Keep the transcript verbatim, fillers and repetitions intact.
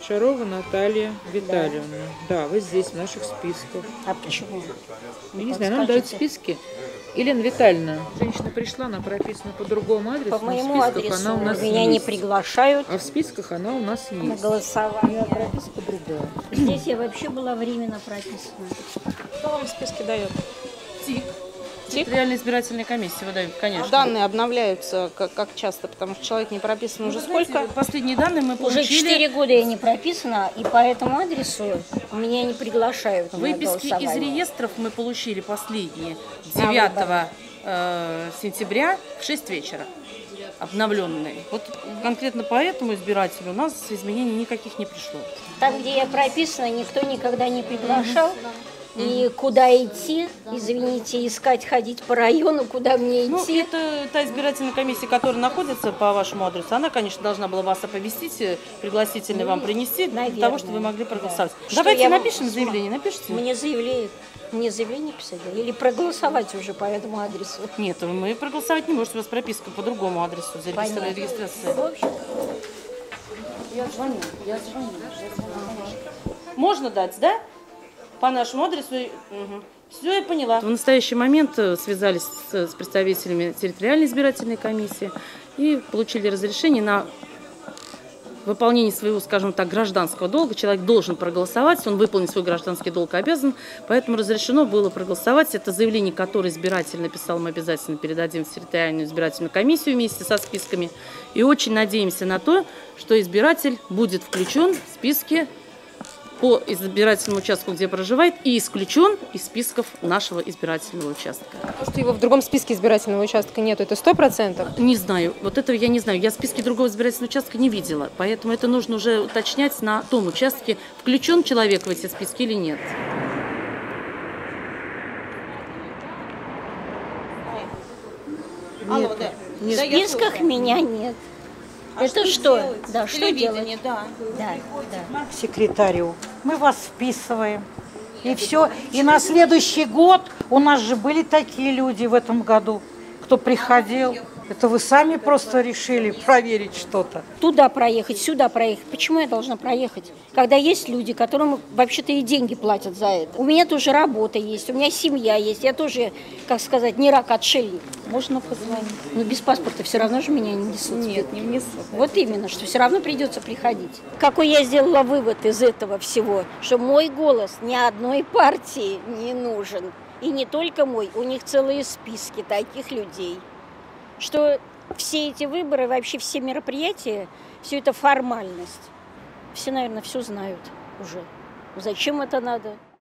Шарова Наталья Витальевна. Да. да, вы здесь, в наших списках. А почему? Я не знаю, нам дают списки. Елена Витальевна, женщина пришла, она прописана по другому адресу. По моему в списках адресу она у нас меня есть. не приглашают. А в списках она у нас есть. На голосование. А прописка другая. Здесь я вообще была временно прописана. Кто вам списки дает? ТИК. Территориальная избирательная комиссия выдают, конечно. Данные обновляются как, как часто, потому что человек не прописан уже Ну, знаете, сколько? Последние данные мы получили. Уже четыре года я не прописана, и по этому адресу меня не приглашают на Выписки из голосование. реестров мы получили последние На девятого э, сентября в шесть вечера. Обновленные. Вот конкретно по этому избирателю у нас изменений никаких не пришло. Там, где я прописана, никто никогда не приглашал. И куда идти, извините, искать, ходить по району, куда мне Ну, идти. это та избирательная комиссия, которая находится по вашему адресу, она, конечно, должна была вас оповестить, пригласительный вам принести, для наверное, того, чтобы вы могли проголосовать. да. Давайте Что я- напишем заявление, напишите. Мне заявление, мне заявление писать да? Или проголосовать уже по этому адресу. Нет, мы проголосовать не можем, у вас прописка по другому адресу, зарегистрирована Понятно. регистрация. В общем, Я звоню, я звоню. Можно дать, да? По нашему адресу. Угу. Все, я поняла. В настоящий момент связались с, с представителями территориальной избирательной комиссии и получили разрешение на выполнение своего, скажем так, гражданского долга. Человек должен проголосовать, он выполнит свой гражданский долг, обязан, поэтому разрешено было проголосовать. Это заявление, которое избиратель написал, мы обязательно передадим в территориальную избирательную комиссию вместе со списками. И очень надеемся на то, что избиратель будет включен в списки по избирательному участку, где проживает, и исключен из списков нашего избирательного участка. То, что его в другом списке избирательного участка нет, это сто процентов? Не знаю, вот этого я не знаю. Я списки другого избирательного участка не видела, поэтому это нужно уже уточнять на том участке, включен человек в эти списки или нет. Алло, да. в списках меня нет. Это что? Да, что делать? Телевидение, да. Да, да. К секретарю. Мы вас вписываем. И все. И на следующий год у нас же были такие люди в этом году, кто приходил. Это вы сами просто решили проверить что-то. Туда проехать, сюда проехать. Почему я должна проехать? Когда есть люди, которым вообще-то и деньги платят за это. У меня тоже работа есть, у меня семья есть. Я тоже, как сказать, не рак-отшельник. Можно позвонить? Но без паспорта все равно же меня не несут. Нет, не внесу. Вот именно, что все равно придется приходить. Какой я сделала вывод из этого всего? Что мой голос ни одной партии не нужен. И не только мой, у них целые списки таких людей. Что все эти выборы, вообще все мероприятия, все это формальность. Все, наверное, все знают уже. Зачем это надо?